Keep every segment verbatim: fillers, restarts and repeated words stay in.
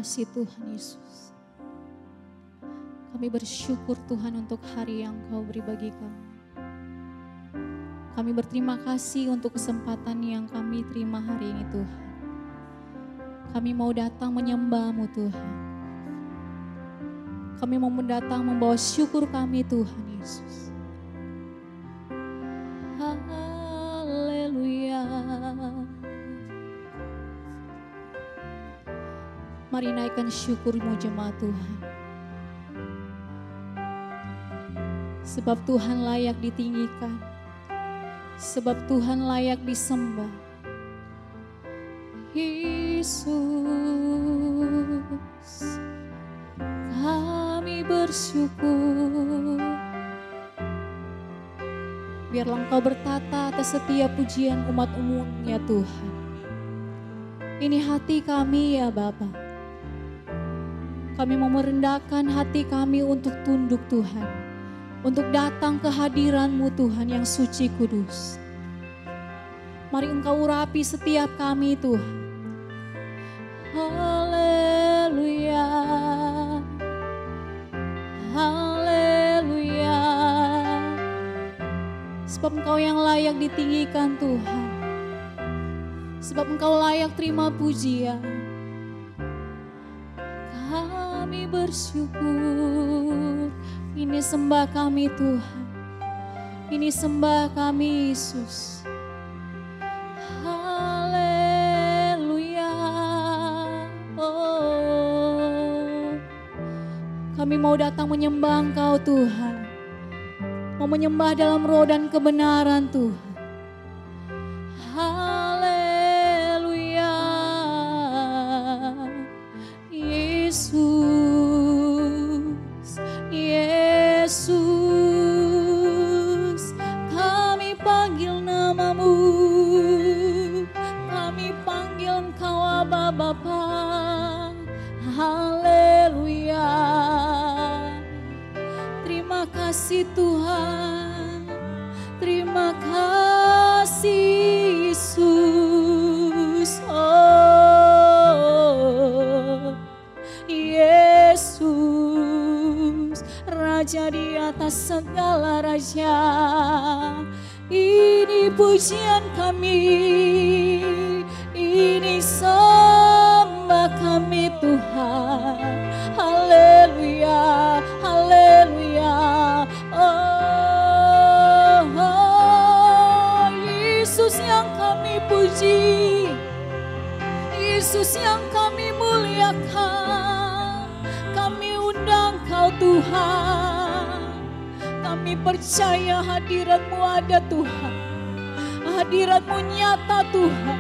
kasih Tuhan Yesus. Kami bersyukur Tuhan untuk hari yang Kau beri bagi kami. Kami berterima kasih untuk kesempatan yang kami terima hari ini Tuhan. Kami mau datang menyembah-Mu Tuhan. Kami mau datang membawa syukur kami Tuhan Yesus. Haleluya. Mari naikkan syukur-Mu jemaat Tuhan. Sebab Tuhan layak ditinggikan. Sebab Tuhan layak disembah. Yesus, kami bersyukur. Biarlah Engkau bertata atas setiap pujian umat-Mu ya Tuhan. Ini hati kami ya Bapa. Kami mau merendahkan hati kami untuk tunduk Tuhan. Untuk datang ke hadiran-Mu Tuhan yang suci kudus. Mari Engkau urapi setiap kami Tuhan. Haleluya. Haleluya. Sebab Engkau yang layak ditinggikan Tuhan. Sebab Engkau layak terima pujian. Kami bersyukur. Ini sembah kami Tuhan. Ini sembah kami Yesus. Haleluya. Oh. Kami mau datang menyembah Engkau Tuhan. Mau menyembah dalam roh dan kebenaran Tuhan. Haleluya. Yesus. Yesus, kami panggil nama-Mu, kami panggil Engkau Aba Bapa. Haleluya. Terima kasih Tuhan, terima kasih Yesus. Oh, Yesus, Raja di atas segala raja. Ini pujian kami, ini sembah kami Tuhan. Haleluya, haleluya. Oh, oh, Yesus yang kami puji, Yesus yang kami muliakan. Kami undang Kau Tuhan. Kami percaya hadirat-Mu ada Tuhan. Hadirat-Mu nyata Tuhan.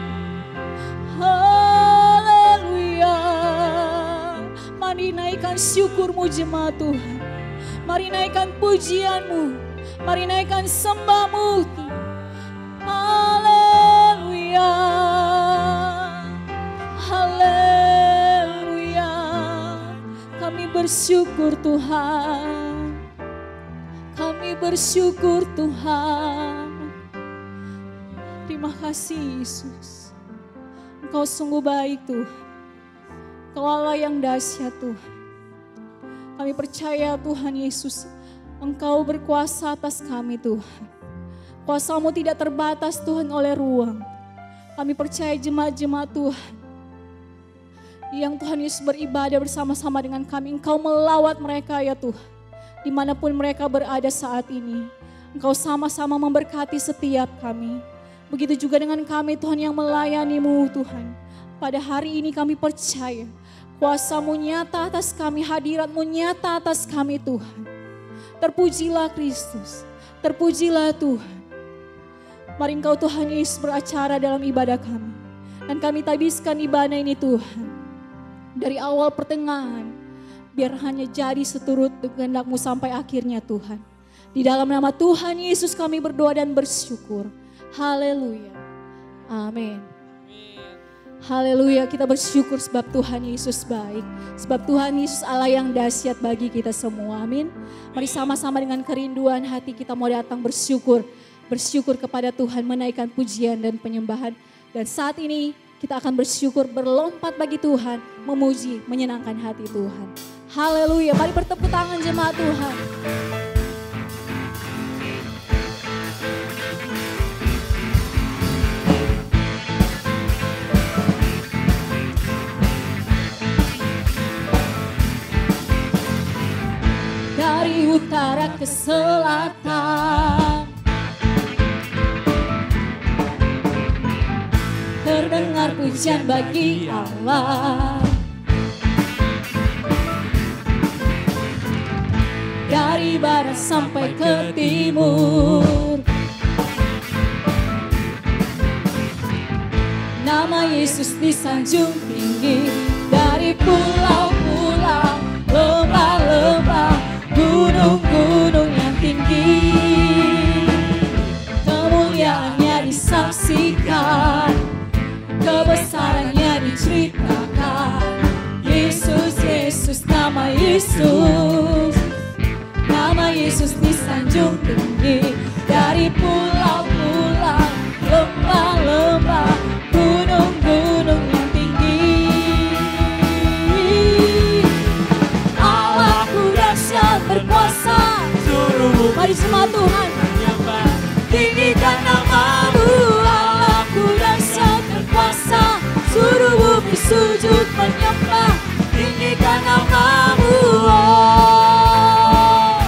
Haleluya. Mari naikkan syukur-Mu jemaat Tuhan. Mari naikkan pujian-Mu. Mari naikkan sembah-Mu. Haleluya. Haleluya. Kami bersyukur Tuhan. Kami bersyukur Tuhan. Terima kasih Yesus. Engkau sungguh baik Tuhan. Engkau Allah yang dahsyat Tuhan. Kami percaya Tuhan Yesus, Engkau berkuasa atas kami Tuhan. Kuasa-Mu tidak terbatas Tuhan oleh ruang. Kami percaya jemaat-jemaat Tuhan yang Tuhan Yesus beribadah bersama-sama dengan kami. Engkau melawat mereka ya Tuhan. Dimanapun mereka berada saat ini. Engkau sama-sama memberkati setiap kami. Begitu juga dengan kami Tuhan yang melayani-Mu Tuhan. Pada hari ini kami percaya kuasa-Mu nyata atas kami, hadirat-Mu nyata atas kami Tuhan. Terpujilah Kristus, terpujilah Tuhan. Mari Engkau Tuhan Yesus beracara dalam ibadah kami. Dan kami tabiskan ibadah ini Tuhan. Dari awal pertengahan. Biar hanya jadi seturut kehendak-Mu sampai akhirnya Tuhan. Di dalam nama Tuhan Yesus kami berdoa dan bersyukur. Haleluya. Amin. Haleluya, kita bersyukur sebab Tuhan Yesus baik. Sebab Tuhan Yesus Allah yang dahsyat bagi kita semua. Amin. Mari sama-sama dengan kerinduan hati kita mau datang bersyukur. Bersyukur kepada Tuhan, menaikkan pujian dan penyembahan. Dan saat ini kita akan bersyukur, berlompat bagi Tuhan, memuji, menyenangkan hati Tuhan. Haleluya, mari bertepuk tangan jemaat Tuhan. Dari utara ke selatan, terdengar pujian bagi Allah. Dari barat sampai ke timur, nama Yesus disanjung tinggi. Dari pulau-pulau, lembah-lembah, gunung-gunung yang tinggi, kemuliaannya disaksikan, kebesarannya diceritakan. Yesus, Yesus, nama Yesus, nama Yesus disanjung tinggi. Dari pulau-pulau, lembah-lembah, gunung-gunung yang tinggi, Allahku dahsyat berkuasa. Mari semua Tuhan tinggikan namamu. Allahku dahsyat berkuasa, suruh bumi sujud menyembah. Tinggikan namamu. Oh.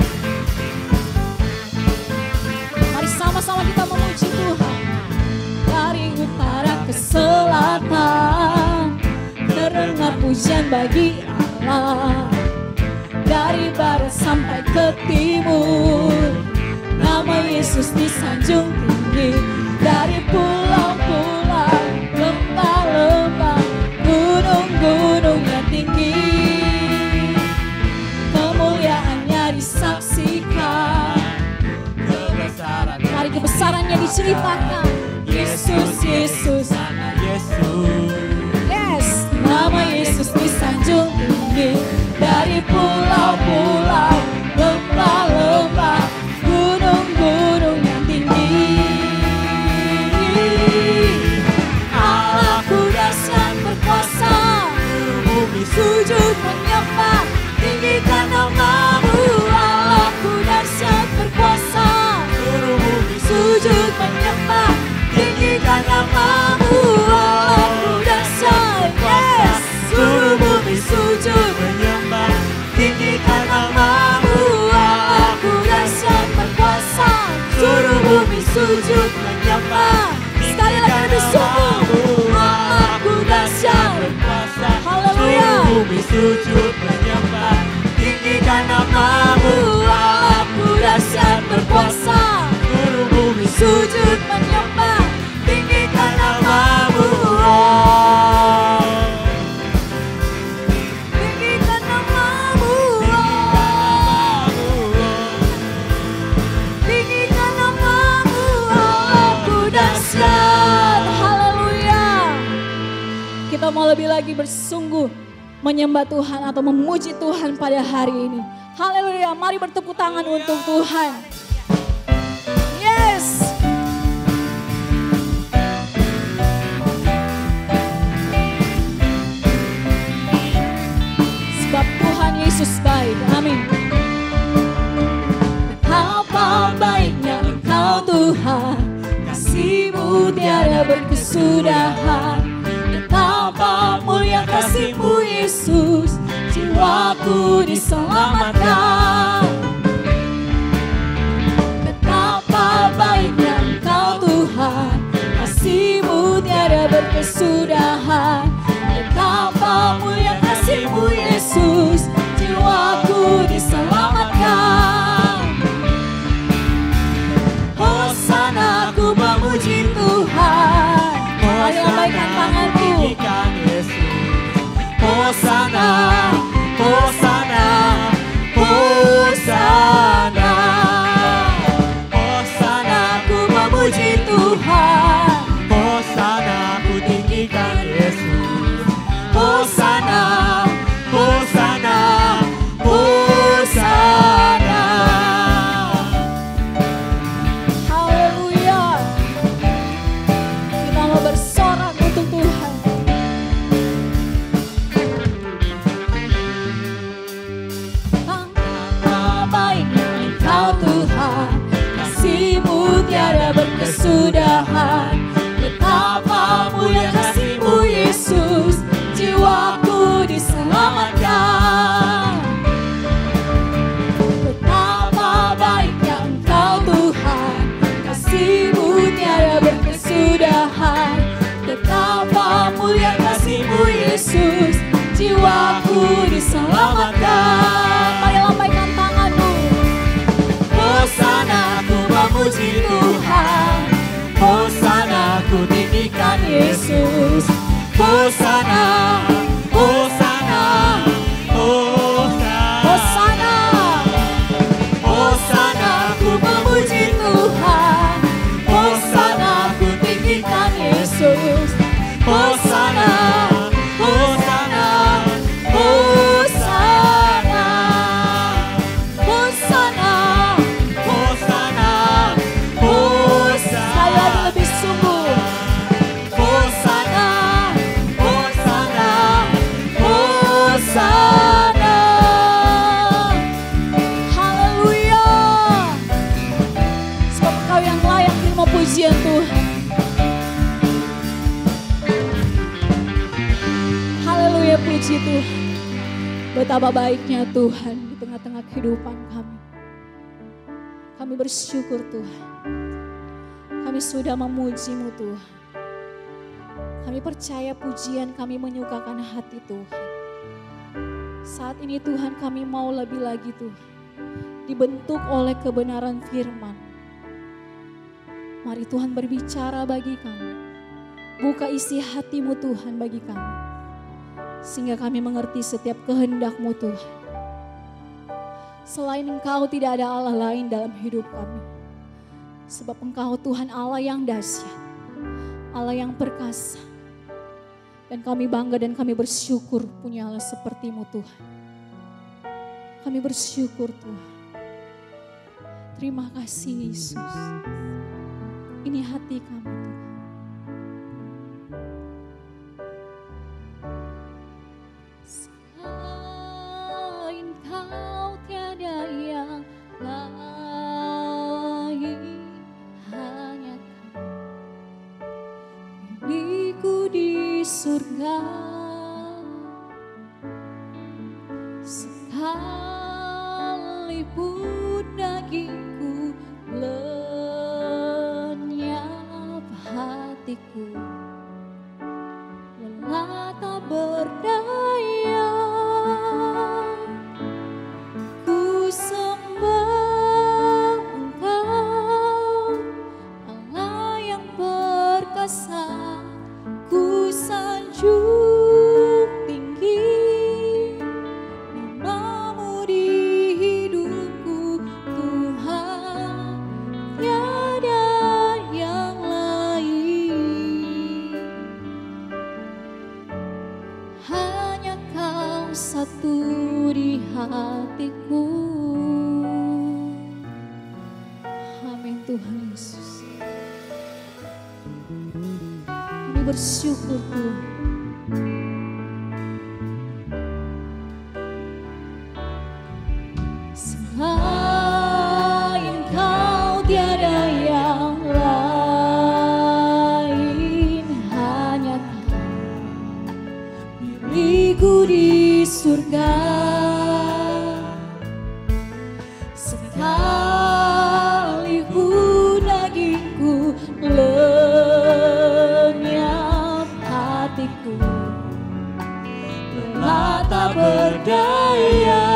Mari sama-sama kita memuji Tuhan. Dari utara ke selatan, terdengar pujian bagi Allah. Dari barat sampai ke timur, nama Yesus disanjung tinggi. Dari pulau-pulau, lembah-lembah, gunung-gunung yang tinggi, kemuliaannya disaksikan, kebesarannya, mari kebesarannya diceritakan. Yesus, Yesus, nama Yesus, yes, nama Yesus disanjung tinggi. Dari pulau-pulau, lembah-lembah, gunung-gunung yang tinggi, Allahku dahsyat berkuasa, bumi sujud menyembah. Tinggikan namamu. Allahku dahsyat berkuasa, bumi sujud menyembah. Tinggikan namamu. Allahku dahsyat, yes, seluruh bumi sujud menyembah. Tinggikan namamu. Allahku dahsyat berkuasa, seluruh bumi sujud menyembah. Sekali lagi bersungguh, Allahku dahsyat berkuasa, haleluya, seluruh bumi sujud menyembah. Tinggikan namamu. Allahku dahsyat berkuasa, seluruh bumi sujud menyembah. Tinggikan namamu. Tinggikan namamu. Tinggikan namamu. Allahku dahsyat. Haleluya. Kita mau lebih lagi bersungguh menyembah Tuhan atau memuji Tuhan pada hari ini. Haleluya. Mari bertepuk tangan untuk Tuhan. Yes. Sebab Tuhan Yesus baik. Amin. Betapa baiknya Engkau Tuhan, kasih-Mu tiada berkesudahan. Betapa mulia kasih-Mu Yesus, jiwaku diselamatkan. Betapa baiknya Engkau Tuhan, kasih-Mu tiada berkesudahan. Betapa mulia kasih-Mu Yesus, jiwaku diselamatkan. Hosana, aku memuji Tuhan. Mari lambaikan tanganku. Hosana, Hosana, Hosana, Hosana, aku memuji Tuhan. Hosana, aku tinggikan Yesus. Hosana, Hosana, Yesus. Hosana, Hosana, Hosana, Hosana, ku memuji Tuhan. Hosana, ku tinggikan Yesus. Hosana, Hosana, Hosana, Hosana, Hosana, Hosana. Sekali lagi lebih sungguh. Hosana, Hosana, Hosana. Haleluya. Sebab Engkau yang layak terima pujian Tuhan. Haleluya, puji Tuhan. Betapa baiknya Tuhan di tengah-tengah kehidupan kami. Kami bersyukur Tuhan. Kami sudah memuji-Mu Tuhan. Kami percaya pujian kami menyukakan hati Tuhan. Saat ini Tuhan kami mau lebih lagi Tuhan. Dibentuk oleh kebenaran firman. Mari Tuhan berbicara bagi kami. Buka isi hati-Mu Tuhan bagi kami. Sehingga kami mengerti setiap kehendak-Mu Tuhan. Selain Engkau tidak ada Allah lain dalam hidup kami. Sebab Engkau Tuhan Allah yang dahsyat. Allah yang perkasa. Dan kami bangga dan kami bersyukur punya Allah seperti-Mu Tuhan. Kami bersyukur Tuhan. Terima kasih Yesus. Ini hati kami Tuhan. Selain Kau tiada yang lain, hanya Kau milikku di surga. Sekalipun dagingku lenyap, hatiku lelah tak berdaya. Ku sembah Engkau, Allah yang perkasa. Ku sanjung tinggi nama-Mu di hidupku Tuhan, tiada yang lain. Hanya Kau satu di hatiku. Amin Tuhan Yesus. Kami bersyukur Tuhan. Selain Kau tiada yang lain, hanya Kau milikku di surga. Sekalipun dagingku lenyap, hatiku lelah tak berdaya.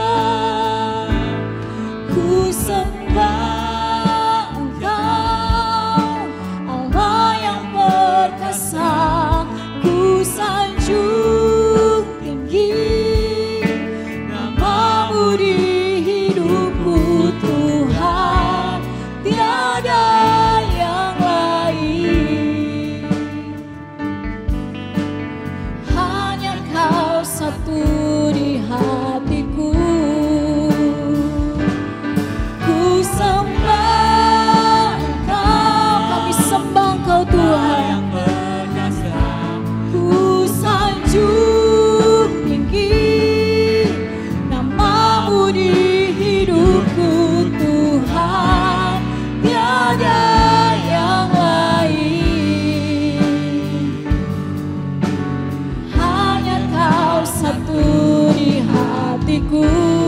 Ku sembah Engkau, Allah yang perkasa. Ku sanjung tinggi nama-Mu di hidupku Tuhan, tiada yang lain. Hanya Kau satu di hatiku. Ku sembah Engkau, kami sembah Engkau Tuhan. Ku sanjung tinggi nama-Mu di hidupku Tuhan, tiada yang lain. Hanya Kau satu di hatiku.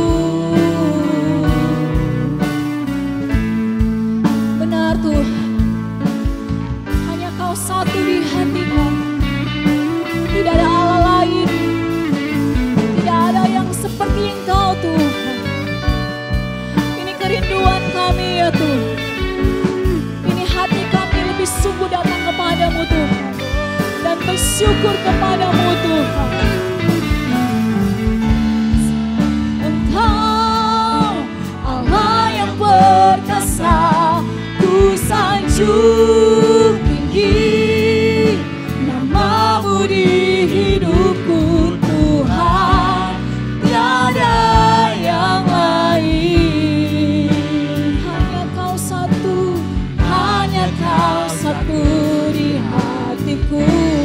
Benar Tuhan, hanya Kau satu di hati kami. Tidak ada Allah lain, tidak ada yang seperti Engkau Tuhan. Ini kerinduan kami ya Tuhan. Ini hati kami lebih sungguh datang kepadamu Tuhan. bersyukur kepadamu Tuhan. Engkau Allah yang perkasa, ku sanjung tinggi namamu di hidupku Tuhan, tiada yang lain. Hanya kau satu, hanya kau satu di hatiku.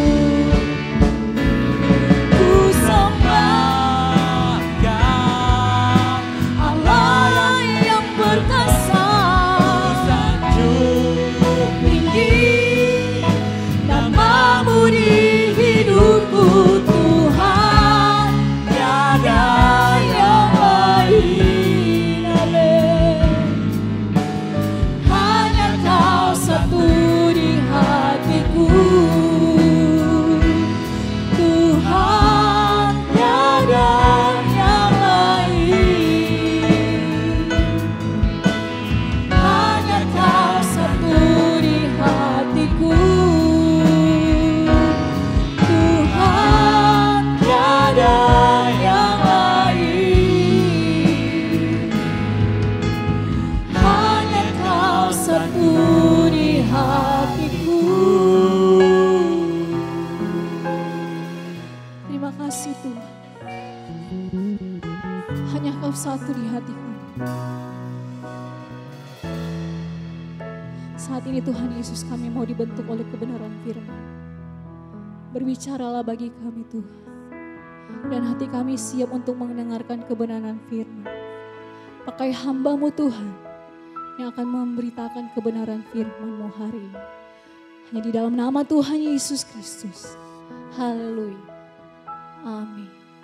Ku sembah Kau, Allah yang perkasa, sanjung tinggi namamu di hidupku Tuhan, tiada yang lain. Amin. Hanya kau satu di hatiku Tuhan, tiada yang lain. Hanya kau satu di hatiku Tuhan, tiada yang lain. Hanya kau satu di hatiku. Terima kasih Tuhan. Hanya kau satu di hatiku. Saat ini Tuhan Yesus, kami mau dibentuk oleh kebenaran firman. Berbicaralah bagi kami Tuhan. Dan hati kami siap untuk mendengarkan kebenaran firman. Pakai hamba-Mu Tuhan yang akan memberitakan kebenaran firman-Mu hari ini. Hanya di dalam nama Tuhan Yesus Kristus. Haleluya. Amin.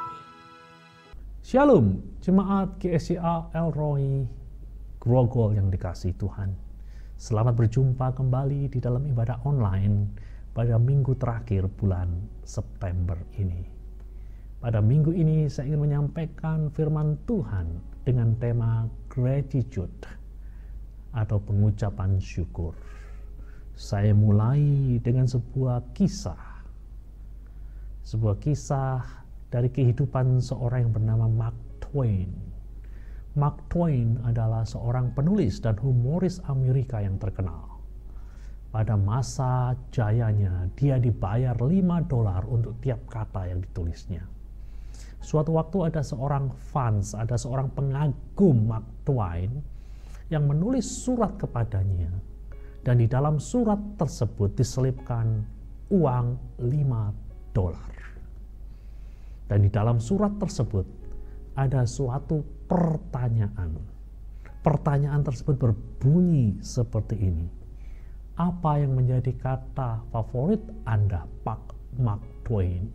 Shalom, jemaat G S C A El Roi Grogol yang dikasihi Tuhan. Selamat berjumpa kembali di dalam ibadah online pada minggu terakhir bulan September ini. Pada minggu ini saya ingin menyampaikan firman Tuhan dengan tema gratitude atau pengucapan syukur. Saya mulai dengan sebuah kisah. Sebuah kisah dari kehidupan seorang yang bernama Mark Twain. Mark Twain adalah seorang penulis dan humoris Amerika yang terkenal. Pada masa jayanya, dia dibayar lima dolar untuk tiap kata yang ditulisnya. Suatu waktu ada seorang fans, ada seorang pengagum Mark Twain yang menulis surat kepadanya. Dan di dalam surat tersebut diselipkan uang lima dolar. Dan di dalam surat tersebut ada suatu pertanyaan. Pertanyaan tersebut berbunyi seperti ini. Apa yang menjadi kata favorit Anda, Pak Mark Twain?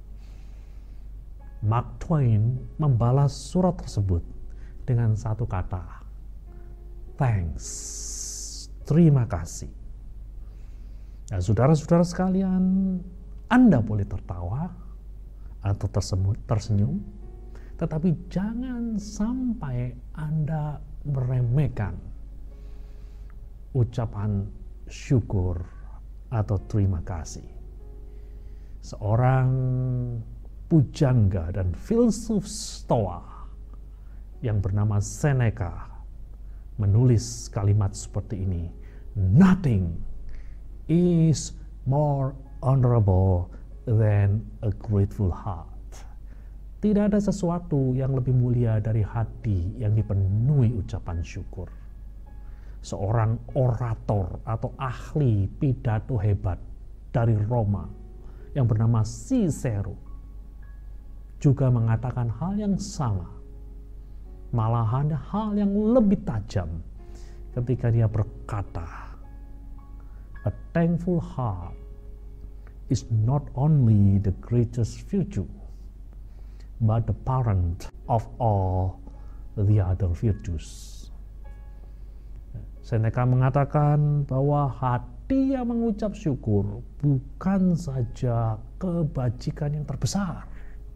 Mark Twain membalas surat tersebut dengan satu kata. Thanks. Terima kasih. Nah, saudara-saudara sekalian, Anda boleh tertawa atau tersenyum, tetapi jangan sampai Anda meremehkan ucapan syukur atau terima kasih. Seorang pujangga dan filsuf Stoa yang bernama Seneca menulis kalimat seperti ini. Nothing is more honorable than a grateful heart. Tidak ada sesuatu yang lebih mulia dari hati yang dipenuhi ucapan syukur. Seorang orator atau ahli pidato hebat dari Roma yang bernama Cicero juga mengatakan hal yang sama. Malahan hal yang lebih tajam ketika dia berkata, a thankful heart is not only the greatest virtue, but the parent of all the other virtues. Seneca mengatakan bahwa hati yang mengucap syukur bukan saja kebajikan yang terbesar,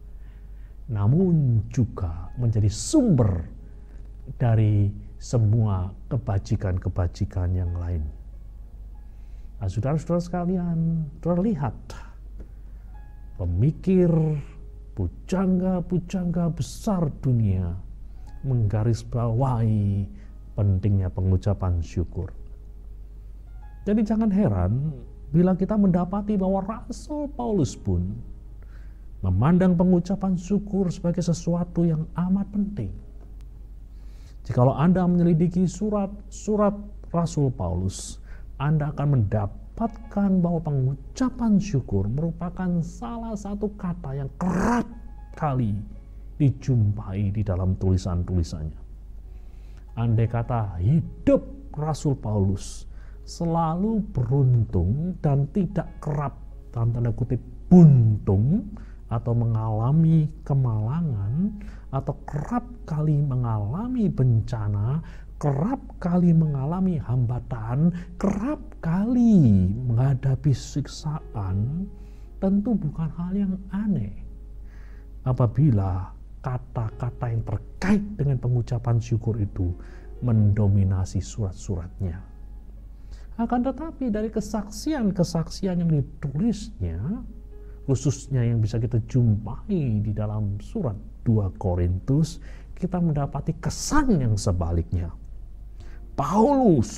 namun juga menjadi sumber dari semua kebajikan-kebajikan yang lain. Nah, saudara-saudara sekalian, terlihat pemikir, pujangga-pujangga besar dunia menggarisbawahi pentingnya pengucapan syukur. Jadi jangan heran bila kita mendapati bahwa Rasul Paulus pun memandang pengucapan syukur sebagai sesuatu yang amat penting. Jikalau Anda menyelidiki surat-surat Rasul Paulus, Anda akan mendapatkan bahwa pengucapan syukur merupakan salah satu kata yang kerap kali dijumpai di dalam tulisan-tulisannya. Andai kata hidup Rasul Paulus selalu beruntung dan tidak kerap dalam tanda kutip buntung atau mengalami kemalangan atau kerap kali mengalami bencana, kerap kali mengalami hambatan, kerap kali menghadapi siksaan, tentu bukan hal yang aneh apabila kata-kata yang terkait dengan pengucapan syukur itu mendominasi surat-suratnya. Akan tetapi dari kesaksian-kesaksian yang ditulisnya, khususnya yang bisa kita jumpai di dalam surat dua Korintus, kita mendapati kesan yang sebaliknya. Paulus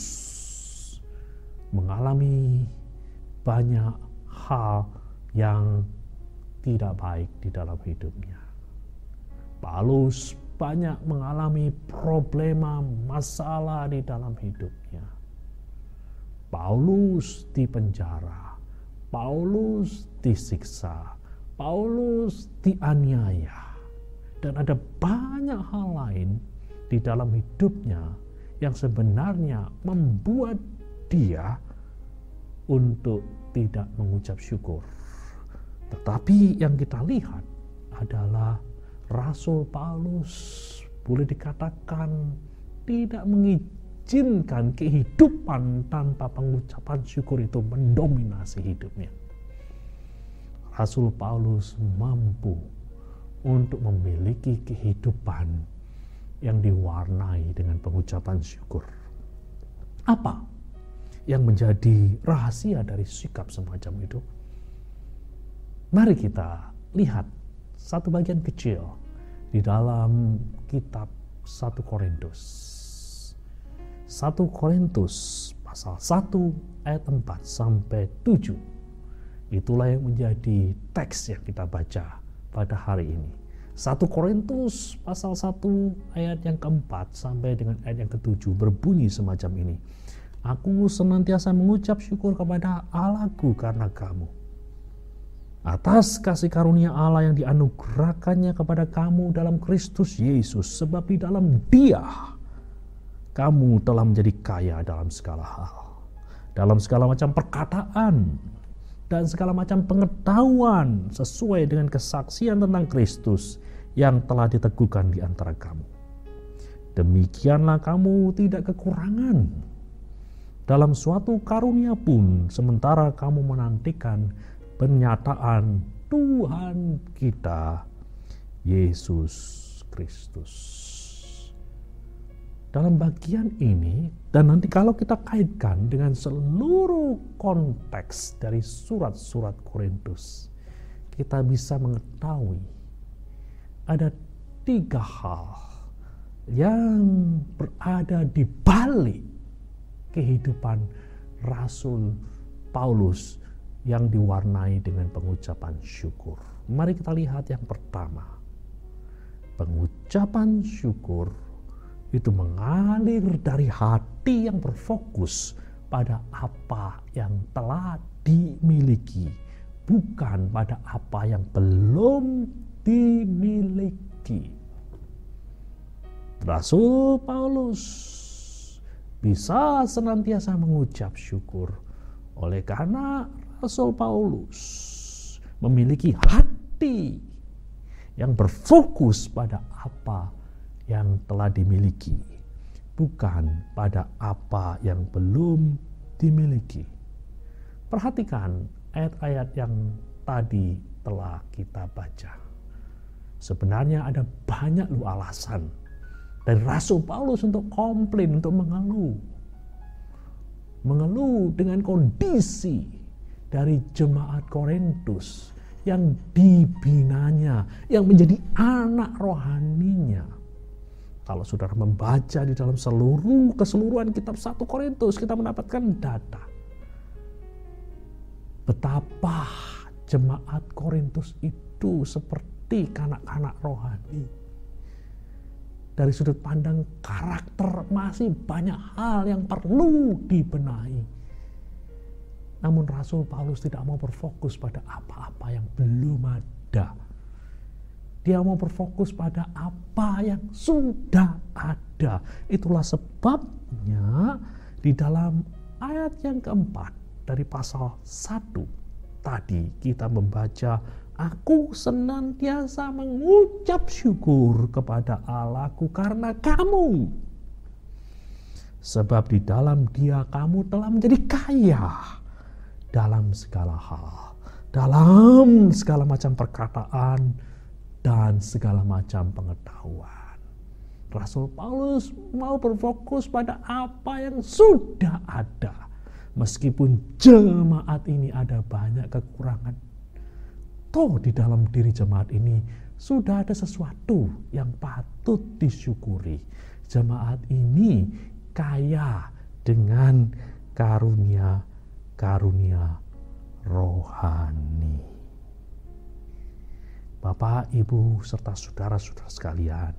mengalami banyak hal yang tidak baik di dalam hidupnya. Paulus banyak mengalami problema, masalah di dalam hidupnya. Paulus dipenjara, Paulus disiksa, Paulus dianiaya, dan ada banyak hal lain di dalam hidupnya yang sebenarnya membuat dia untuk tidak mengucap syukur. Tetapi yang kita lihat adalah Rasul Paulus boleh dikatakan tidak mengizinkan kehidupan tanpa pengucapan syukur itu mendominasi hidupnya. Rasul Paulus mampu untuk memiliki kehidupan yang diwarnai dengan pengucapan syukur. Apa yang menjadi rahasia dari sikap semacam itu? Mari kita lihat satu bagian kecil di dalam kitab satu Korintus. satu Korintus pasal satu ayat empat sampai tujuh. Itulah yang menjadi teks yang kita baca pada hari ini. satu Korintus pasal satu ayat yang keempat sampai dengan ayat yang ketujuh berbunyi semacam ini. Aku senantiasa mengucap syukur kepada Allahku karena kamu, atas kasih karunia Allah yang dianugerahkannya kepada kamu dalam Kristus Yesus, sebab di dalam Dia kamu telah menjadi kaya dalam segala hal, dalam segala macam perkataan dan segala macam pengetahuan sesuai dengan kesaksian tentang Kristus yang telah diteguhkan di antara kamu. Demikianlah kamu tidak kekurangan dalam suatu karunia pun, sementara kamu menantikan pernyataan Tuhan kita Yesus Kristus. Dalam bagian ini, dan nanti kalau kita kaitkan dengan seluruh konteks dari surat-surat Korintus, kita bisa mengetahui ada tiga hal yang berada di balik kehidupan Rasul Paulus yang diwarnai dengan pengucapan syukur. Mari kita lihat yang pertama. Pengucapan syukur itu mengalir dari hati yang berfokus pada apa yang telah dimiliki, bukan pada apa yang belum dimiliki. Rasul Paulus bisa senantiasa mengucap syukur oleh karena Rasul Paulus memiliki hati yang berfokus pada apa yang telah dimiliki, bukan pada apa yang belum dimiliki. Perhatikan ayat-ayat yang tadi telah kita baca. Sebenarnya ada banyak lu alasan dari Rasul Paulus untuk komplain, untuk mengeluh. Mengeluh dengan kondisi dari jemaat Korintus yang dibinanya, yang menjadi anak rohaninya. Kalau saudara membaca di dalam seluruh keseluruhan kitab satu Korintus, kita mendapatkan data betapa jemaat Korintus itu seperti kanak-kanak rohani. Dari sudut pandang karakter masih banyak hal yang perlu dibenahi. Namun Rasul Paulus tidak mau berfokus pada apa-apa yang belum ada. Dia mau berfokus pada apa yang sudah ada. Itulah sebabnya di dalam ayat yang keempat dari pasal satu tadi kita membaca, aku senantiasa mengucap syukur kepada Allahku karena kamu. Sebab di dalam Dia kamu telah menjadi kaya dalam segala hal, dalam segala macam perkataan dan segala macam pengetahuan. Rasul Paulus mau berfokus pada apa yang sudah ada. Meskipun jemaat ini ada banyak kekurangan, toh di dalam diri jemaat ini sudah ada sesuatu yang patut disyukuri. Jemaat ini kaya dengan karunia-karunia rohani. Bapak, Ibu, serta saudara-saudara sekalian,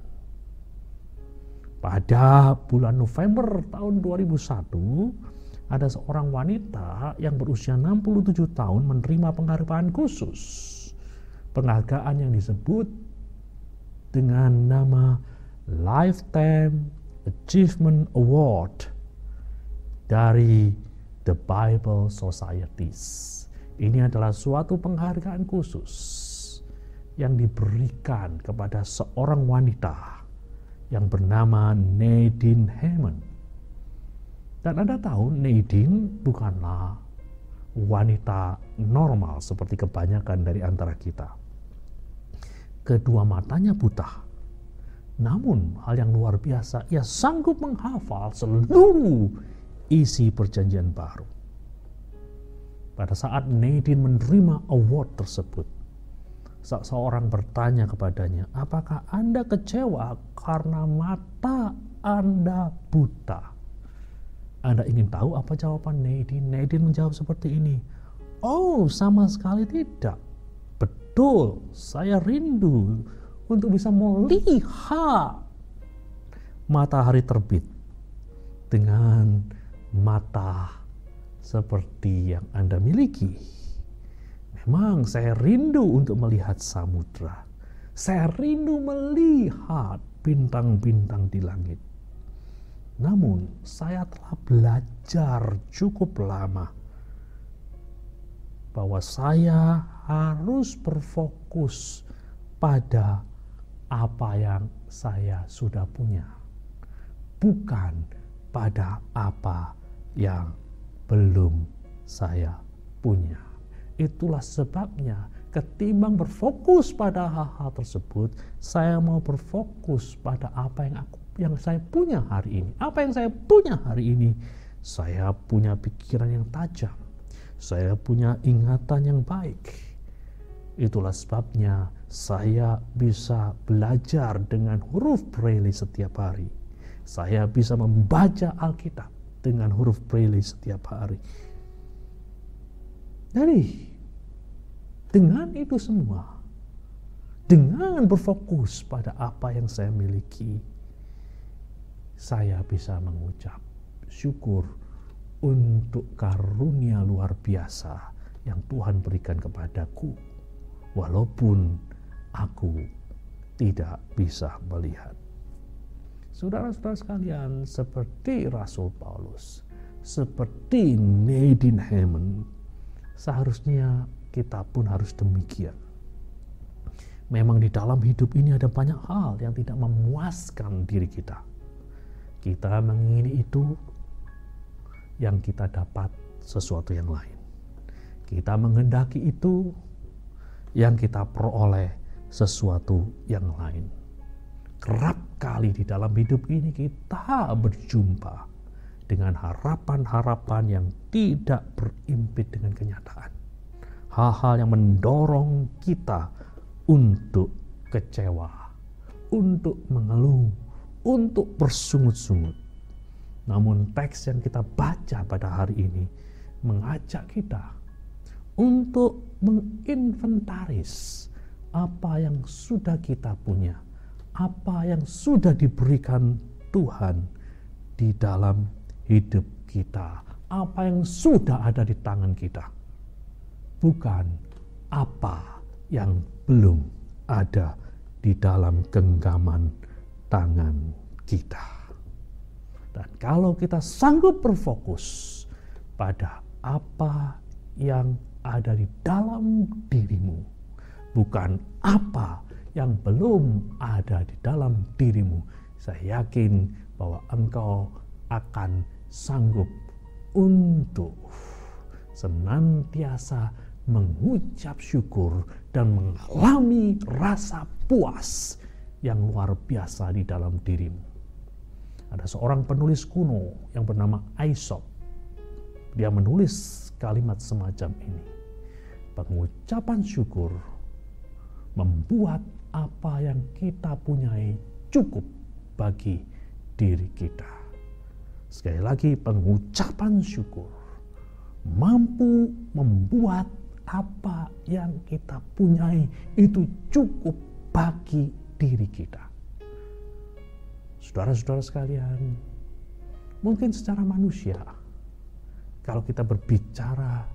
pada bulan November tahun dua ribu satu, ada seorang wanita yang berusia enam puluh tujuh tahun menerima penghargaan khusus. Penghargaan yang disebut dengan nama Lifetime Achievement Award dari The Bible Societies. Ini adalah suatu penghargaan khusus yang diberikan kepada seorang wanita yang bernama Nadine Hammond. Dan Anda tahu, Nadine bukanlah wanita normal seperti kebanyakan dari antara kita. Kedua matanya buta. Namun hal yang luar biasa, ia sanggup menghafal seluruh isi perjanjian baru. Pada saat Nadine menerima award tersebut, seseorang bertanya kepadanya, apakah Anda kecewa karena mata Anda buta? Anda ingin tahu apa jawaban Nadine? Nadine menjawab seperti ini. Oh, sama sekali tidak. Betul, saya rindu untuk bisa melihat matahari terbit dengan mata seperti yang Anda miliki. Memang saya rindu untuk melihat samudra. Saya rindu melihat bintang-bintang di langit. Namun saya telah belajar cukup lama bahwa saya harus berfokus pada apa yang saya sudah punya, bukan pada apa yang belum saya punya. Itulah sebabnya ketimbang berfokus pada hal-hal tersebut, saya mau berfokus pada apa yang aku yang saya punya hari ini. Apa yang saya punya hari ini? Saya punya pikiran yang tajam. Saya punya ingatan yang baik. Itulah sebabnya saya bisa belajar dengan huruf Braille setiap hari. Saya bisa membaca Alkitab dengan huruf Braille setiap hari. Jadi, dengan itu semua, dengan berfokus pada apa yang saya miliki, saya bisa mengucap syukur untuk karunia luar biasa yang Tuhan berikan kepadaku, walaupun aku tidak bisa melihat. Saudara-saudara sekalian, seperti Rasul Paulus, seperti Nadine Hammond, seharusnya kita pun harus demikian. Memang di dalam hidup ini ada banyak hal yang tidak memuaskan diri kita. Kita mengingini itu, yang kita dapat sesuatu yang lain. Kita menghendaki itu, yang kita peroleh sesuatu yang lain. Kerap kali di dalam hidup ini kita berjumpa dengan harapan-harapan yang tidak berimpit dengan kenyataan. hal-hal yang mendorong kita untuk kecewa, untuk mengeluh, untuk bersungut-sungut. Namun teks yang kita baca pada hari ini mengajak kita untuk menginventaris apa yang sudah kita punya, apa yang sudah diberikan Tuhan di dalam hidup kita, apa yang sudah ada di tangan kita, bukan apa yang belum ada di dalam genggaman tangan kita. Dan kalau kita sanggup berfokus pada apa yang ada di dalam dirimu, bukan apa yang belum ada di dalam dirimu, saya yakin bahwa engkau akan sanggup untuk senantiasa mengucap syukur dan mengalami rasa puas yang luar biasa di dalam dirimu. Ada seorang penulis kuno yang bernama Aesop. Dia menulis kalimat semacam ini. Pengucapan syukur membuat apa yang kita punyai cukup bagi diri kita. Sekali lagi, pengucapan syukur mampu membuat apa yang kita punyai itu cukup bagi diri kita. Saudara-saudara sekalian, mungkin secara manusia, kalau kita berbicara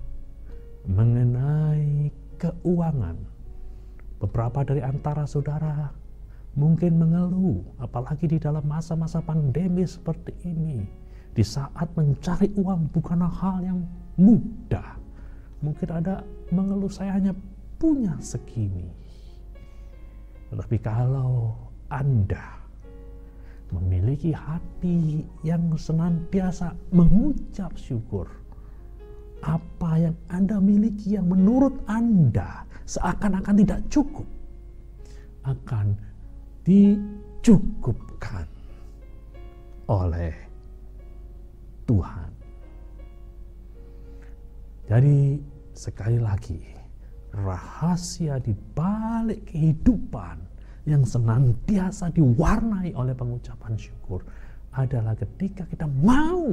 mengenai keuangan, beberapa dari antara saudara mungkin mengeluh, apalagi di dalam masa-masa pandemi seperti ini, di saat mencari uang bukanlah hal yang mudah. Mungkin ada mengeluh, saya hanya punya segini. Tetapi kalau Anda memiliki hati yang senantiasa mengucap syukur, apa yang Anda miliki yang menurut Anda seakan-akan tidak cukup, akan dicukupkan oleh Tuhan. Jadi sekali lagi, rahasia di balik kehidupan yang senantiasa diwarnai oleh pengucapan syukur adalah ketika kita mau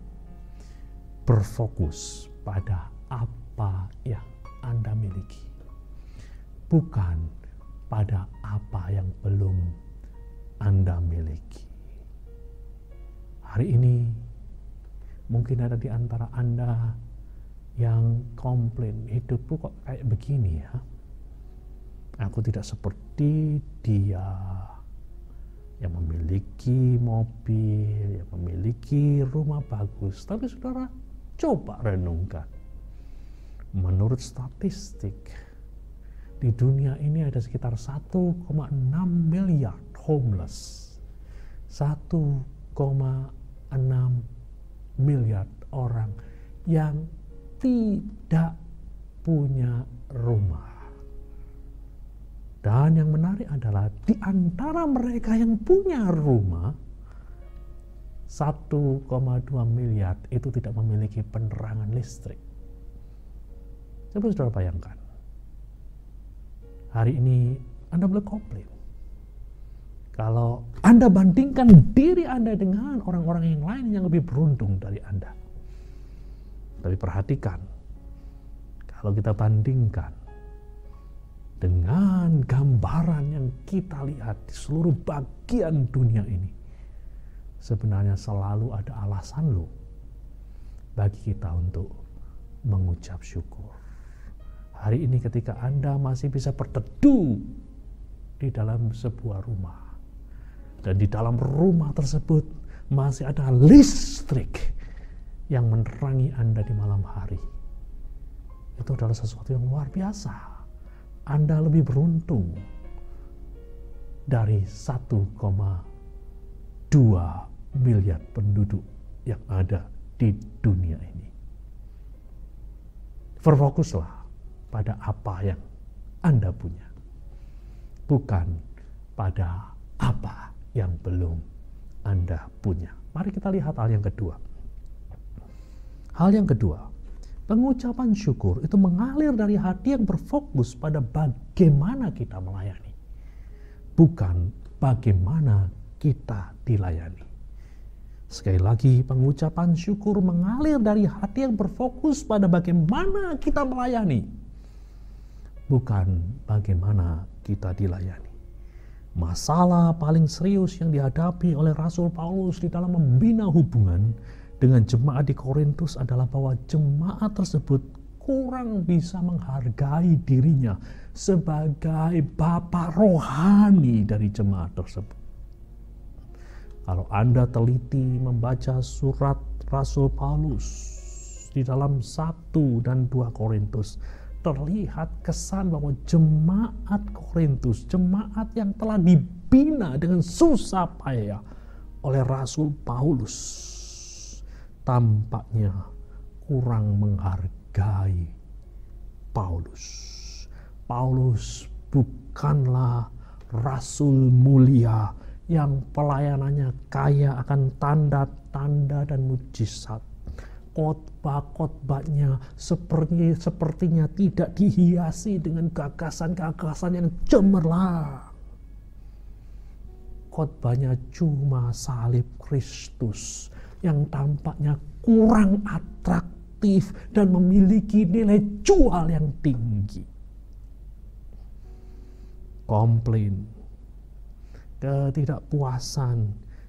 berfokus pada apa yang Anda miliki, bukan pada apa yang belum Anda miliki. Hari ini mungkin ada di antara Anda yang komplain, hidupku kok kayak begini ya. Aku tidak seperti dia yang memiliki mobil, yang memiliki rumah bagus. Tapi saudara, coba renungkan. Menurut statistik, di dunia ini ada sekitar satu koma enam miliar homeless. satu koma enam miliar orang yang tidak punya rumah. Dan yang menarik adalah di antara mereka yang punya rumah, satu koma dua miliar itu tidak memiliki penerangan listrik. Coba saudara bayangkan, hari ini Anda boleh komplain. Kalau Anda bandingkan diri Anda dengan orang-orang yang lain yang lebih beruntung dari Anda. Tapi perhatikan, kalau kita bandingkan dengan gambaran yang kita lihat di seluruh bagian dunia ini, sebenarnya selalu ada alasan loh bagi kita untuk mengucap syukur. Hari ini ketika Anda masih bisa berteduh di dalam sebuah rumah, dan di dalam rumah tersebut masih ada listrik yang menerangi Anda di malam hari, itu adalah sesuatu yang luar biasa. Anda lebih beruntung dari satu koma dua miliar penduduk yang ada di dunia ini. Berfokuslah pada apa yang Anda punya, bukan pada apa yang belum Anda punya. Mari kita lihat hal yang kedua. Hal yang kedua, Pengucapan syukur itu mengalir dari hati yang berfokus pada bagaimana kita melayani, bukan bagaimana kita dilayani. Sekali lagi, pengucapan syukur mengalir dari hati yang berfokus pada bagaimana kita melayani, bukan bagaimana kita dilayani. Masalah paling serius yang dihadapi oleh Rasul Paulus di dalam membina hubungan dengan jemaat di Korintus adalah bahwa jemaat tersebut kurang bisa menghargai dirinya sebagai bapak rohani dari jemaat tersebut. Kalau Anda teliti membaca surat Rasul Paulus di dalam satu dan dua Korintus, terlihat kesan bahwa jemaat Korintus, jemaat yang telah dibina dengan susah payah oleh Rasul Paulus, tampaknya kurang menghargai Paulus. Paulus bukanlah rasul mulia yang pelayanannya kaya akan tanda-tanda dan mujizat. Khotbah-khotbahnya seperti, sepertinya tidak dihiasi dengan gagasan-gagasan yang cemerlang. Khotbahnya cuma salib Kristus yang tampaknya kurang atraktif dan memiliki nilai jual yang tinggi. Komplain, ketidakpuasan,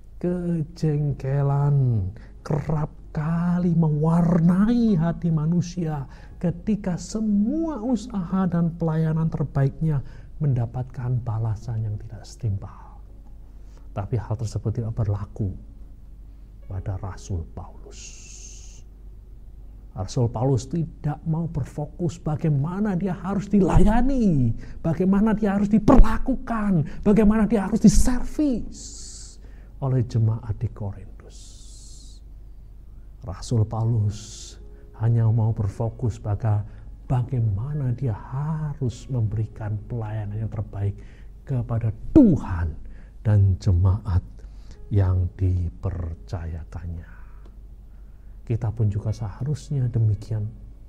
kejengkelan kerap kali mewarnai hati manusia ketika semua usaha dan pelayanan terbaiknya mendapatkan balasan yang tidak setimpal. Tapi hal tersebut tidak berlaku pada Rasul Paulus. Rasul Paulus tidak mau berfokus bagaimana dia harus dilayani, bagaimana dia harus diperlakukan, bagaimana dia harus diservis oleh jemaat di Korintus. Rasul Paulus hanya mau berfokus pada bagaimana dia harus memberikan pelayanan yang terbaik kepada Tuhan dan jemaat yang dipercayakannya. Kita pun juga seharusnya demikian.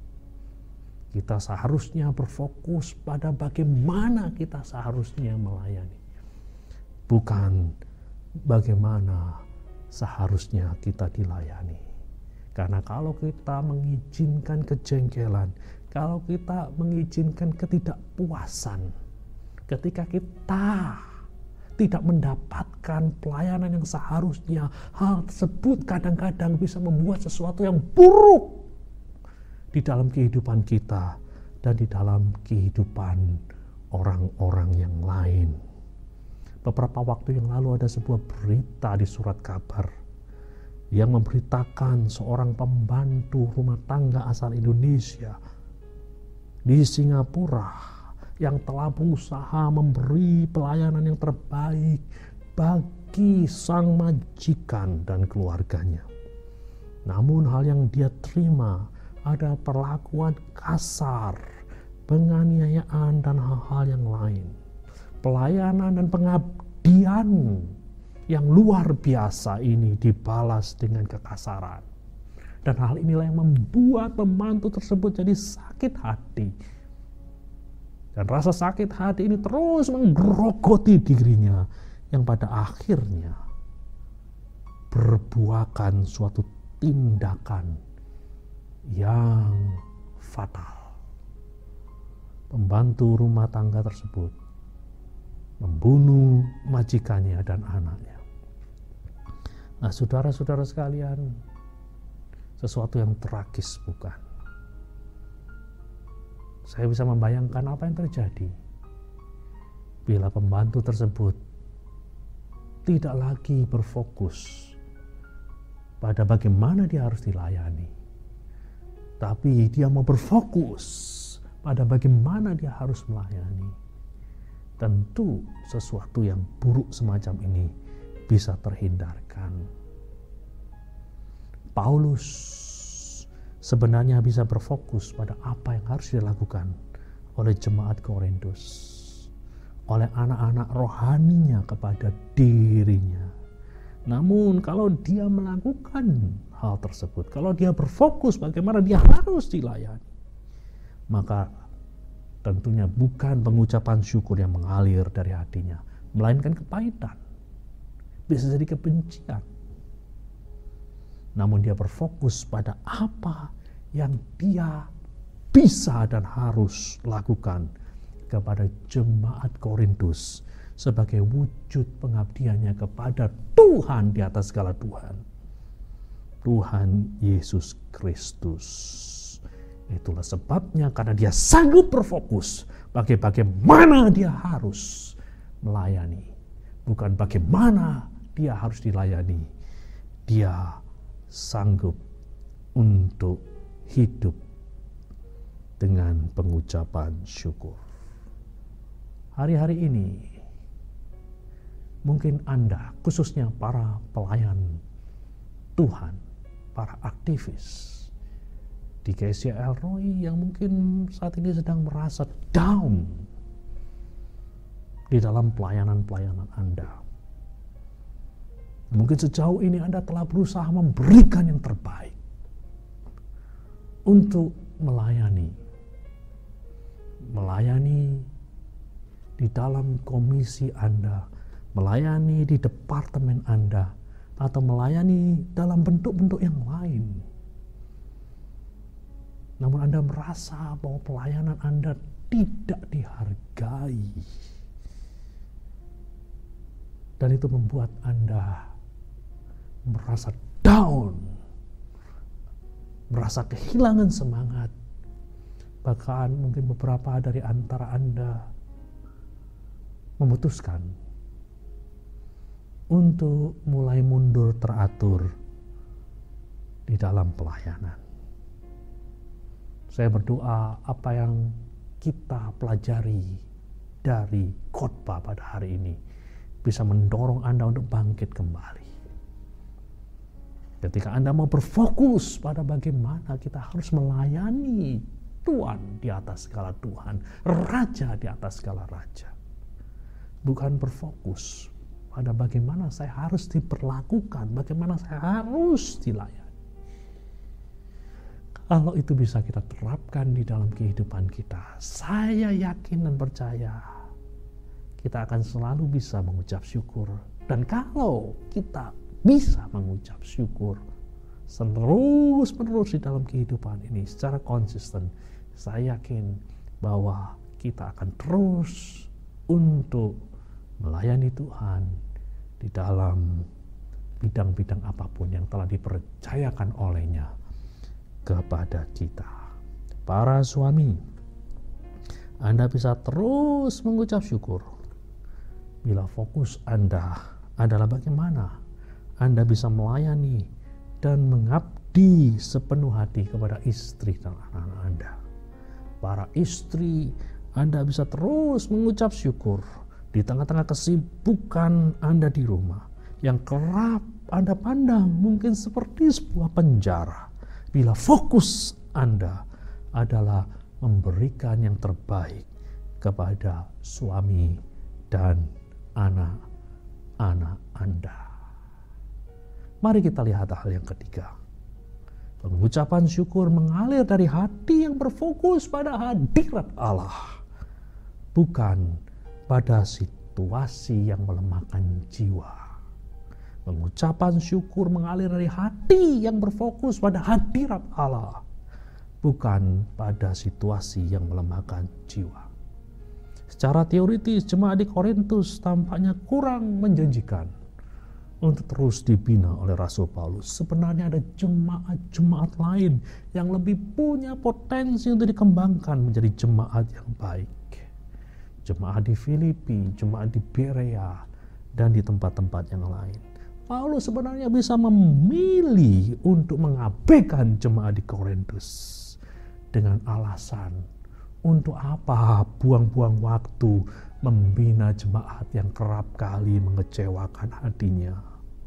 Kita seharusnya berfokus pada bagaimana kita seharusnya melayani, bukan bagaimana seharusnya kita dilayani. Karena kalau kita mengizinkan kejengkelan, kalau kita mengizinkan ketidakpuasan, ketika kita tidak mendapatkan pelayanan yang seharusnya, hal tersebut kadang-kadang bisa membuat sesuatu yang buruk di dalam kehidupan kita dan di dalam kehidupan orang-orang yang lain. Beberapa waktu yang lalu ada sebuah berita di surat kabar yang memberitakan seorang pembantu rumah tangga asal Indonesia di Singapura yang telah berusaha memberi pelayanan yang terbaik bagi sang majikan dan keluarganya. Namun hal yang dia terima ada perlakuan kasar, penganiayaan, dan hal-hal yang lain. Pelayanan dan pengabdian yang luar biasa ini dibalas dengan kekasaran. Dan hal inilah yang membuat pembantu tersebut jadi sakit hati. Dan rasa sakit hati ini terus menggerogoti dirinya, yang pada akhirnya berbuahkan suatu tindakan yang fatal. Pembantu rumah tangga tersebut membunuh majikannya dan anaknya. Nah, saudara-saudara sekalian, sesuatu yang tragis bukan? Saya bisa membayangkan apa yang terjadi bila pembantu tersebut tidak lagi berfokus pada bagaimana dia harus dilayani, tapi dia mau berfokus pada bagaimana dia harus melayani. Tentu sesuatu yang buruk semacam ini bisa terhindarkan. Paulus sebenarnya bisa berfokus pada apa yang harus dilakukan oleh jemaat Korintus, oleh anak-anak rohaninya kepada dirinya. Namun kalau dia melakukan hal tersebut, kalau dia berfokus bagaimana dia harus dilayani, maka tentunya bukan pengucapan syukur yang mengalir dari hatinya, melainkan kepahitan, bisa jadi kebencian. Namun dia berfokus pada apa yang dia bisa dan harus lakukan kepada jemaat Korintus sebagai wujud pengabdiannya kepada Tuhan di atas segala Tuhan, Tuhan Yesus Kristus. Itulah sebabnya karena dia sanggup berfokus bagi bagaimana dia harus melayani, bukan bagaimana dia harus dilayani. Dia sanggup untuk hidup dengan pengucapan syukur. Hari-hari ini mungkin Anda, khususnya para pelayan Tuhan, para aktivis di K S I A Elroy yang mungkin saat ini sedang merasa down di dalam pelayanan-pelayanan Anda. Mungkin sejauh ini Anda telah berusaha memberikan yang terbaik untuk melayani. Melayani di dalam komisi Anda, melayani di departemen Anda, atau melayani dalam bentuk-bentuk yang lain. Namun Anda merasa bahwa pelayanan Anda tidak dihargai. Dan itu membuat Anda merasa down, merasa kehilangan semangat. Bahkan mungkin beberapa dari antara Anda memutuskan untuk mulai mundur teratur di dalam pelayanan. Saya berdoa apa yang kita pelajari dari khotbah pada hari ini bisa mendorong Anda untuk bangkit kembali. Ketika Anda mau berfokus pada bagaimana kita harus melayani Tuhan di atas segala Tuhan, Raja di atas segala Raja. Bukan berfokus pada bagaimana saya harus diperlakukan, bagaimana saya harus dilayani. Kalau itu bisa kita terapkan di dalam kehidupan kita, saya yakin dan percaya kita akan selalu bisa mengucap syukur. Dan kalau kita bisa mengucap syukur terus-menerus di dalam kehidupan ini secara konsisten, saya yakin bahwa kita akan terus untuk melayani Tuhan di dalam bidang-bidang apapun yang telah dipercayakan olehnya kepada kita. Para suami, Anda bisa terus mengucap syukur bila fokus Anda adalah bagaimana Anda bisa melayani dan mengabdi sepenuh hati kepada istri dan anak-anak Anda. Para istri, Anda bisa terus mengucap syukur di tengah-tengah kesibukan Anda di rumah yang kerap Anda pandang mungkin seperti sebuah penjara. Bila fokus Anda adalah memberikan yang terbaik kepada suami dan anak-anak Anda. Mari kita lihat hal yang ketiga. Pengucapan syukur mengalir dari hati yang berfokus pada hadirat Allah, bukan pada situasi yang melemahkan jiwa. Pengucapan syukur mengalir dari hati yang berfokus pada hadirat Allah, bukan pada situasi yang melemahkan jiwa. Secara teoritis, jemaat di Korintus tampaknya kurang menjanjikan untuk terus dibina oleh Rasul Paulus. Sebenarnya ada jemaat-jemaat lain yang lebih punya potensi untuk dikembangkan menjadi jemaat yang baik. Jemaat di Filipi, jemaat di Berea, dan di tempat-tempat yang lain. Paulus sebenarnya bisa memilih untuk mengabaikan jemaat di Korintus dengan alasan untuk apa buang-buang waktu membina jemaat yang kerap kali mengecewakan hatinya.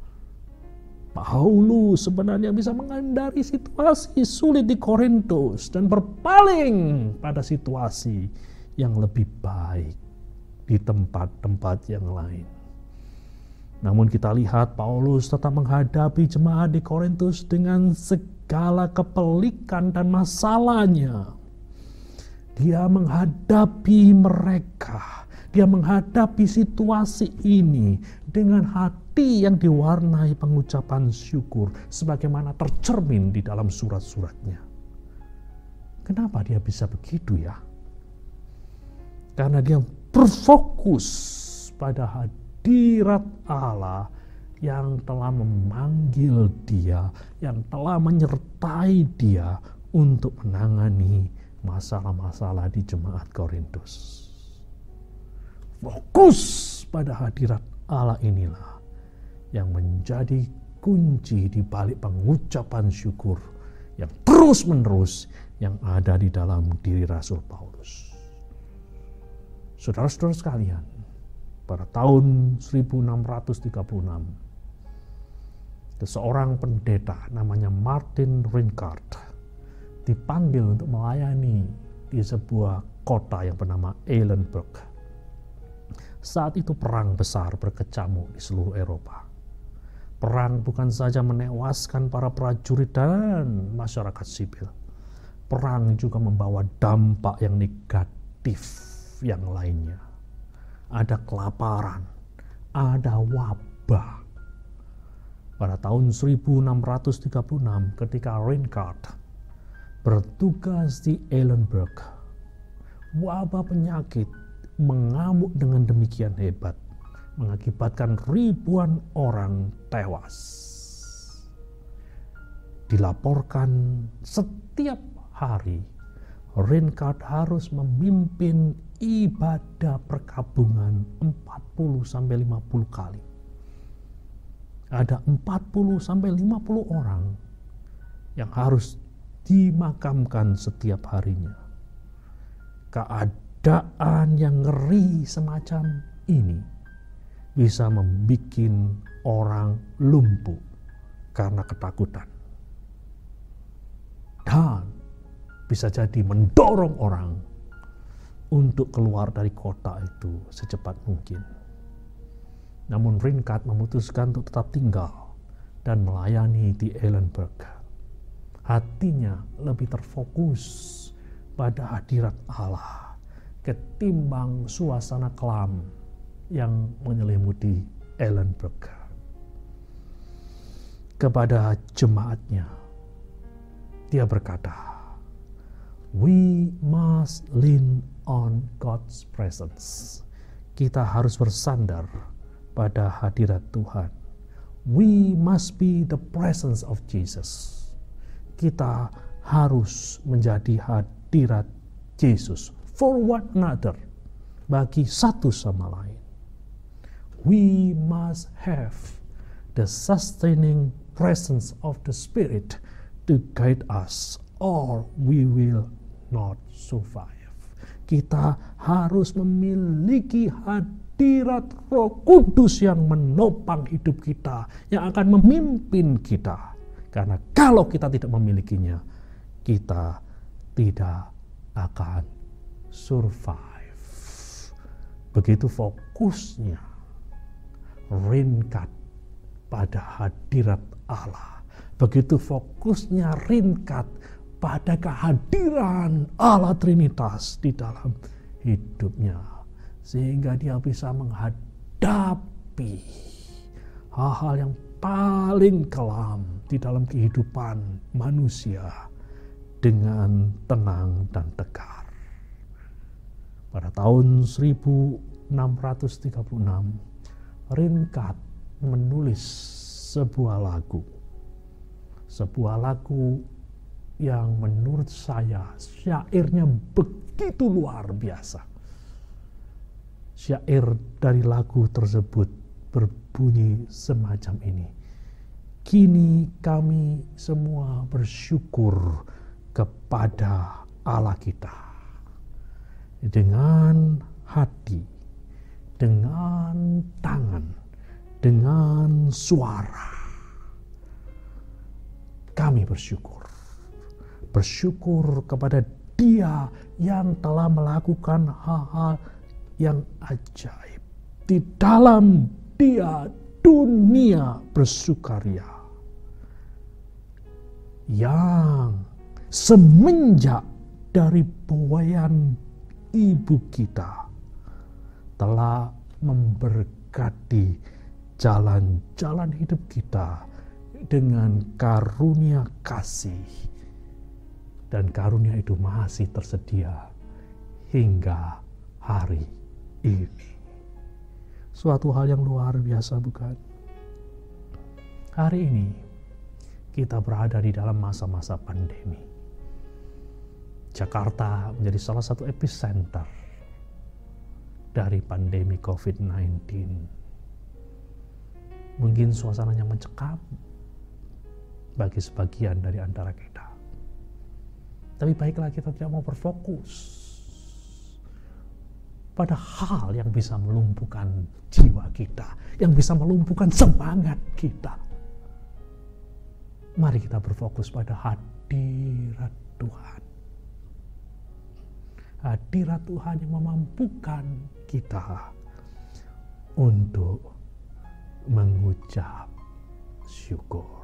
Paulus sebenarnya bisa menghindari situasi sulit di Korintus dan berpaling pada situasi yang lebih baik di tempat-tempat yang lain. Namun kita lihat Paulus tetap menghadapi jemaat di Korintus dengan segala kepelikan dan masalahnya. Dia menghadapi mereka, dia menghadapi situasi ini dengan hati yang diwarnai pengucapan syukur sebagaimana tercermin di dalam surat-suratnya. Kenapa dia bisa begitu ya? Karena dia berfokus pada hadirat Allah yang telah memanggil dia, yang telah menyertai dia untuk menangani masalah-masalah di jemaat Korintus. Fokus pada hadirat Allah inilah yang menjadi kunci di balik pengucapan syukur yang terus-menerus yang ada di dalam diri Rasul Paulus. Saudara-saudara sekalian, pada tahun seribu enam ratus tiga puluh enam, seorang pendeta namanya Martin Rijkaard dipanggil untuk melayani di sebuah kota yang bernama Eilenburg. Saat itu perang besar berkecamuk di seluruh Eropa. Perang bukan saja menewaskan para prajurit dan masyarakat sipil. Perang juga membawa dampak yang negatif yang lainnya. Ada kelaparan, ada wabah. Pada tahun seribu enam ratus tiga puluh enam ketika Rijkaard bertugas di Eilenburg, wabah penyakit mengamuk dengan demikian hebat, mengakibatkan ribuan orang tewas. Dilaporkan setiap hari Rijkaard harus memimpin ibadah perkabungan empat puluh sampai lima puluh kali. Ada empat puluh sampai lima puluh orang yang harus dimakamkan setiap harinya. Keadaan yang ngeri semacam ini bisa membuat orang lumpuh karena ketakutan. Dan bisa jadi mendorong orang untuk keluar dari kota itu secepat mungkin. Namun Rijkaard memutuskan untuk tetap tinggal dan melayani di Eilenburg. Hatinya lebih terfokus pada hadirat Allah ketimbang suasana kelam yang menyelimuti Eilenburg. Kepada jemaatnya, dia berkata, "We must lean on God's presence." Kita harus bersandar pada hadirat Tuhan. We must be the presence of Jesus. Kita harus menjadi hadirat Yesus for one another, bagi satu sama lain. We must have the sustaining presence of the Spirit to guide us, or we will not survive. Kita harus memiliki hadirat Roh Kudus yang menopang hidup kita, yang akan memimpin kita. Karena kalau kita tidak memilikinya, kita tidak akan survive. Begitu fokusnya Rijkaard pada hadirat Allah. Begitu fokusnya Rijkaard pada kehadiran Allah Trinitas di dalam hidupnya, sehingga dia bisa menghadapi hal-hal yang paling kelam di dalam kehidupan manusia dengan tenang dan tegar. Pada tahun seribu enam ratus tiga puluh enam, Rijkaard menulis sebuah lagu. Sebuah lagu yang menurut saya syairnya begitu luar biasa. Syair dari lagu tersebut berbunyi semacam ini. Kini kami semua bersyukur kepada Allah kita. Dengan hati, dengan tangan, dengan suara. Kami bersyukur. Bersyukur kepada Dia yang telah melakukan hal-hal yang ajaib. Di dalam Dia dunia bersukaria. Yang semenjak dari buayan ibu kita telah memberkati jalan-jalan hidup kita dengan karunia kasih, dan karunia itu masih tersedia hingga hari ini. Suatu hal yang luar biasa, bukan? Hari ini kita berada di dalam masa-masa pandemi. Jakarta menjadi salah satu epicenter dari pandemi covid sembilan belas. Mungkin suasananya mencekam bagi sebagian dari antara kita. Tapi baiklah, kita tidak mau berfokus pada hal yang bisa melumpuhkan jiwa kita, yang bisa melumpuhkan semangat kita. Mari kita berfokus pada hadirat Tuhan. Hadirat Tuhan yang memampukan kita untuk mengucap syukur.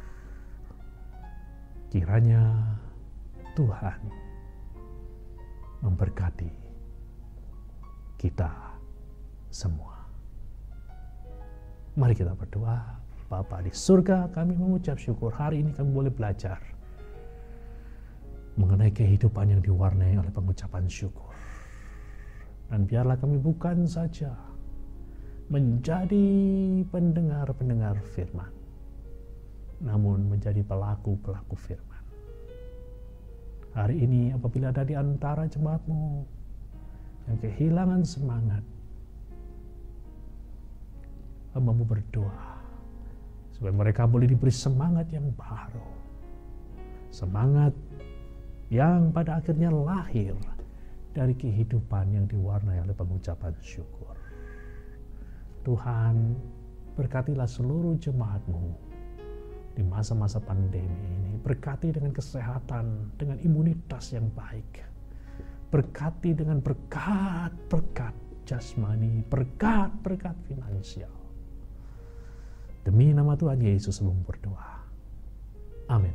Kiranya Tuhan memberkati kita semua. Mari kita berdoa. Bapa di surga, kami mengucap syukur hari ini kami boleh belajar mengenai kehidupan yang diwarnai oleh pengucapan syukur. Dan biarlah kami bukan saja menjadi pendengar-pendengar firman, namun menjadi pelaku-pelaku firman. Hari ini apabila ada di antara jemaat-Mu yang kehilangan semangat, hamba-Mu berdoa supaya mereka boleh diberi semangat yang baru. Semangat yang pada akhirnya lahir dari kehidupan yang diwarnai oleh pengucapan syukur. Tuhan, berkatilah seluruh jemaat-Mu di masa-masa pandemi ini. Berkati dengan kesehatan, dengan imunitas yang baik. Berkati dengan berkat-berkat jasmani, berkat-berkat finansial. Demi nama Tuhan Yesus sebelum berdoa. Amin.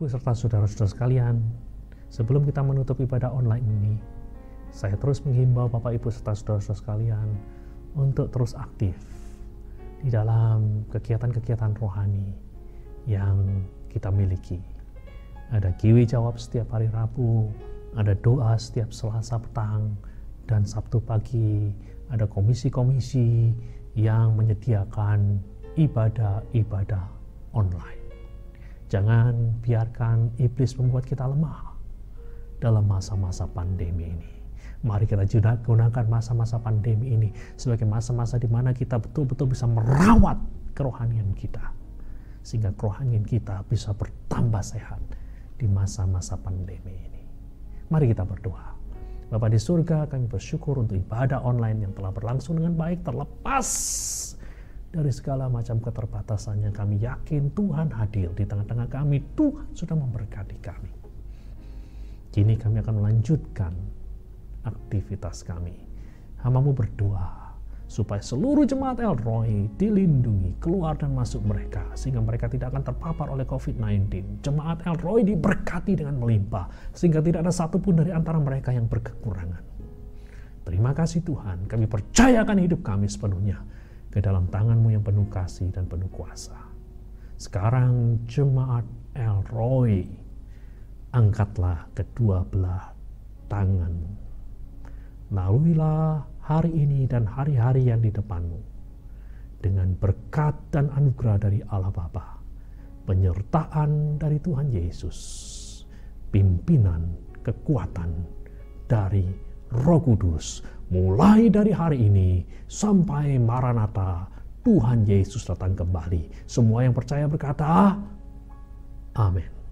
Ibu serta saudara-saudara sekalian, sebelum kita menutup ibadah online ini, saya terus menghimbau Bapak Ibu serta saudara-saudara sekalian untuk terus aktif di dalam kegiatan-kegiatan rohani yang kita miliki. Ada Kiwi Jawab setiap hari Rabu, ada doa setiap Selasa petang dan Sabtu pagi, ada komisi-komisi yang menyediakan ibadah-ibadah online. Jangan biarkan iblis membuat kita lemah dalam masa-masa pandemi ini. Mari kita gunakan masa-masa pandemi ini sebagai masa-masa di mana kita betul-betul bisa merawat kerohanian kita, sehingga kerohanian kita bisa bertambah sehat di masa-masa pandemi ini. Mari kita berdoa. Bapa di surga, kami bersyukur untuk ibadah online yang telah berlangsung dengan baik, terlepas dari segala macam keterbatasan yang kami yakin Tuhan hadir di tengah-tengah kami. Tuhan sudah memberkati kami. Kini kami akan melanjutkan aktivitas kami. Hamba-Mu berdoa supaya seluruh jemaat El Roi dilindungi keluar dan masuk mereka, sehingga mereka tidak akan terpapar oleh covid sembilan belas. Jemaat El Roi diberkati dengan melimpah, sehingga tidak ada satupun dari antara mereka yang berkekurangan. Terima kasih Tuhan, kami percayakan hidup kami sepenuhnya ke dalam tangan-Mu yang penuh kasih dan penuh kuasa. Sekarang jemaat El Roi, angkatlah kedua belah tangan-Mu. Laluilah hari ini dan hari-hari yang di depan-Mu dengan berkat dan anugerah dari Allah Bapa, penyertaan dari Tuhan Yesus, pimpinan kekuatan dari Roh Kudus, mulai dari hari ini sampai Maranatha, Tuhan Yesus datang kembali. Semua yang percaya berkata, amin.